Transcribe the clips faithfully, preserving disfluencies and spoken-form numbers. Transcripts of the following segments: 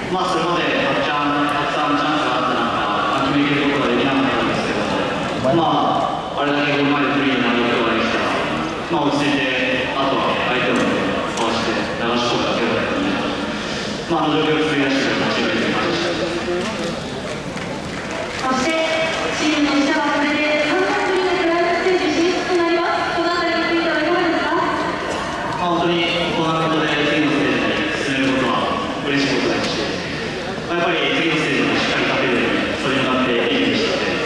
まあそれまでたくさんたくさんチャンスがあってなんか決めきることができなかったんですけど、まああれだけゴール前でフリーになることができたら、まあ落ち着いてあとは相手をかわして流し込むだけだったので、まああの状況を作り出してくれたチームに感謝したいです。 そしてチームとしてはこれでさんかいぶりのクライマックスステージ進出となります。このあたりについてはいかがですか？ 本当にこんなことで次のステージに進めることは嬉しいことですし、やっぱり次のステージもしっかり勝てるようにそれに向かっていいようにしていきたいです。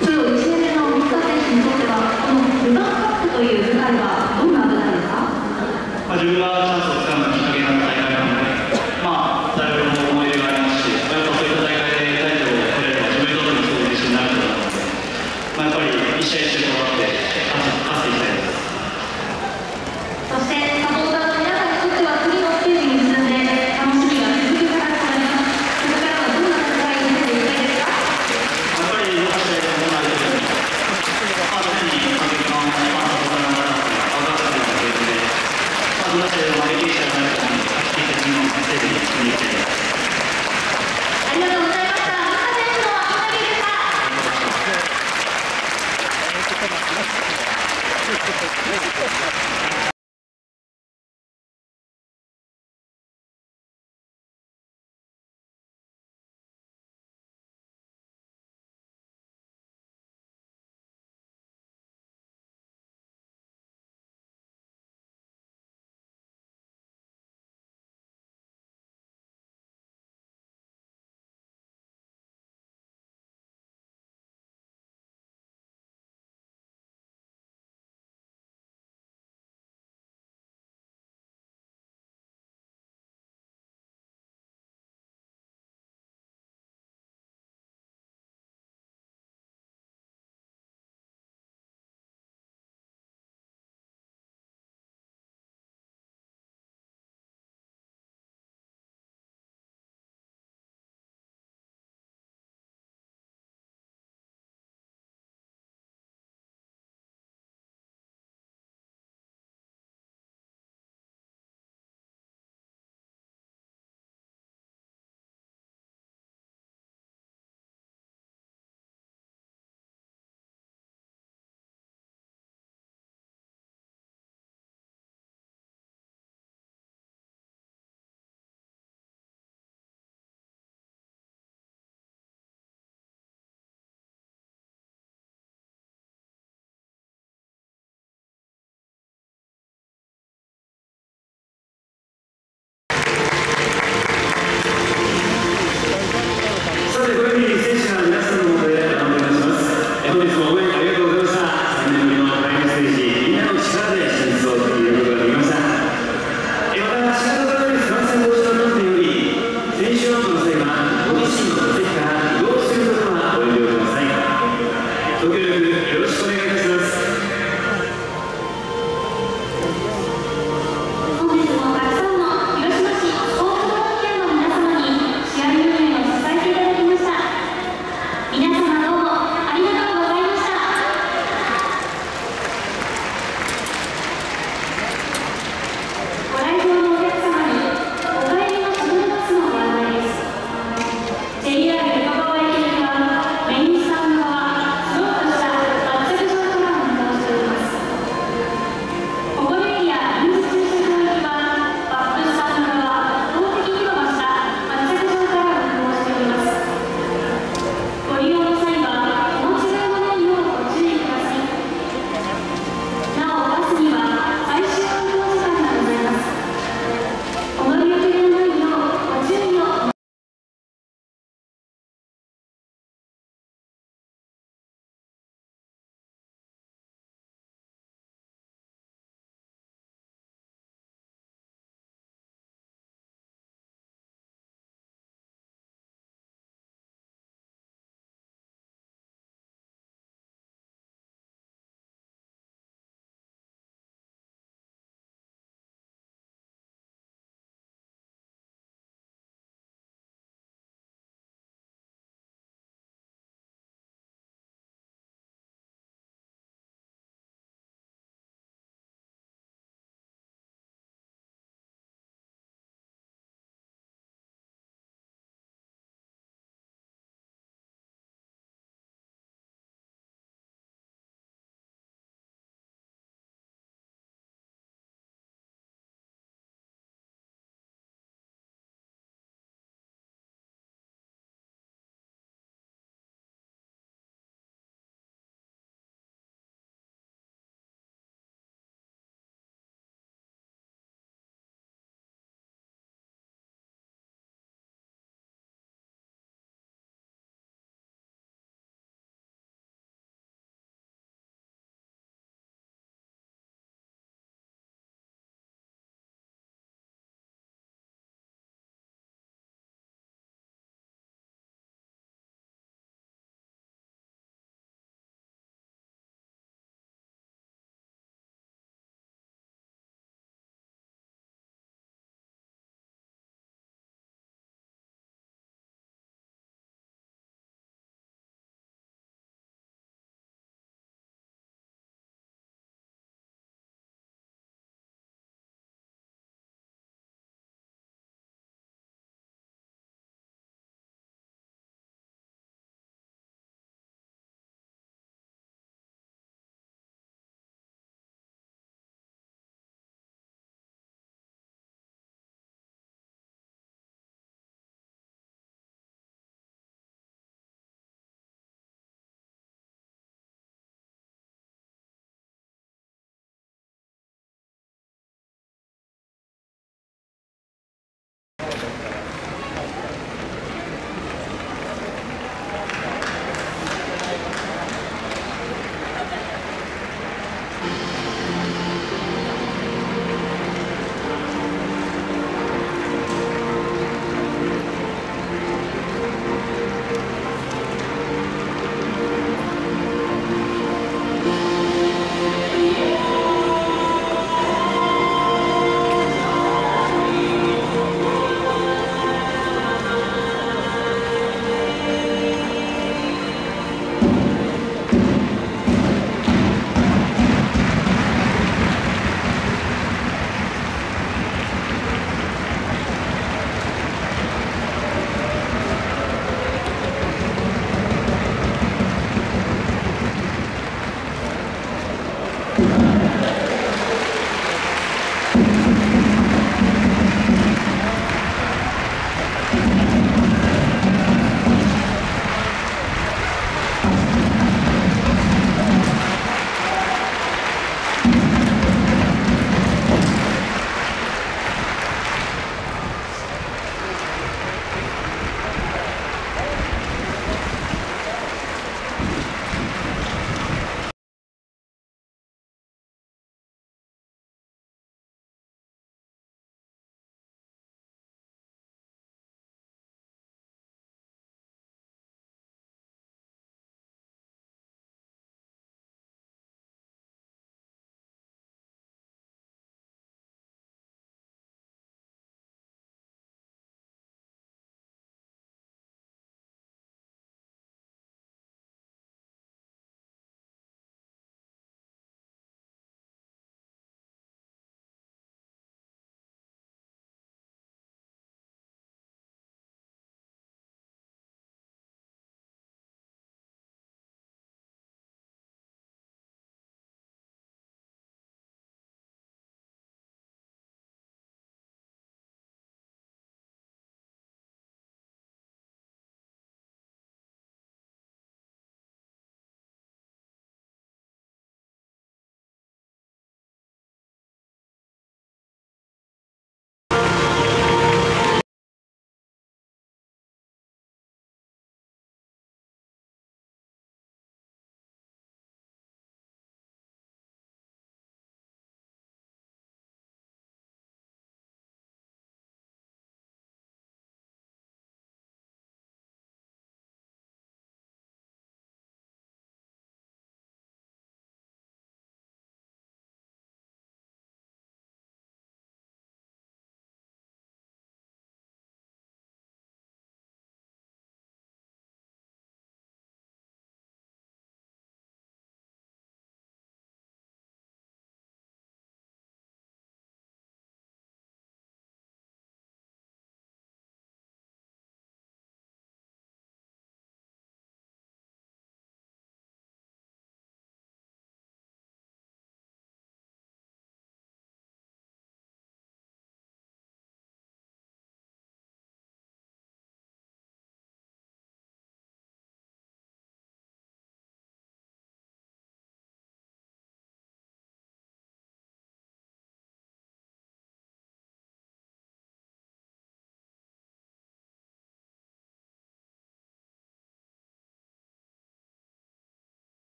プロいちねんめの水田選手にとってはこのルヴァンカップという舞台はどんな舞台ですか？ まあ、自分がチャンス